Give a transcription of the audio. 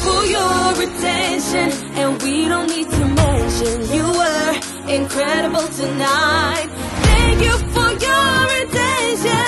for your attention, and we don't need to mention you were incredible tonight. Thank you for your attention.